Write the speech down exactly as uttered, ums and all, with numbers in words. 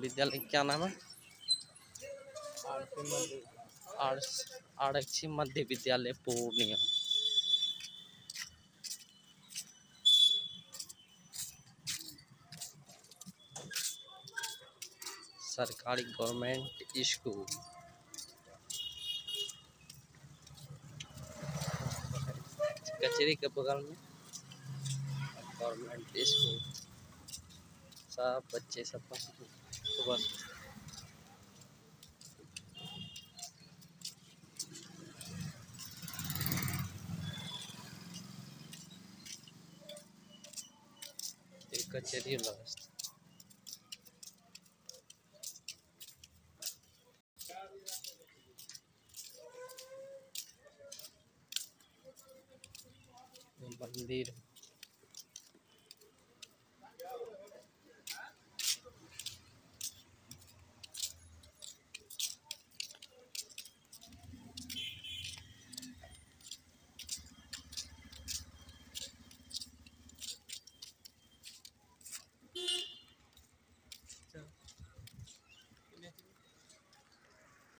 विद्यालय क्या नाम है? आरक्षी मध्य विद्यालय पूर्णिया। सरकारी गवर्नमेंट स्कूल। कचेरी के बगल में गवर्नमेंट स्कूल। सब बच्चे सब सुबह कचेरी लगा। मंदिर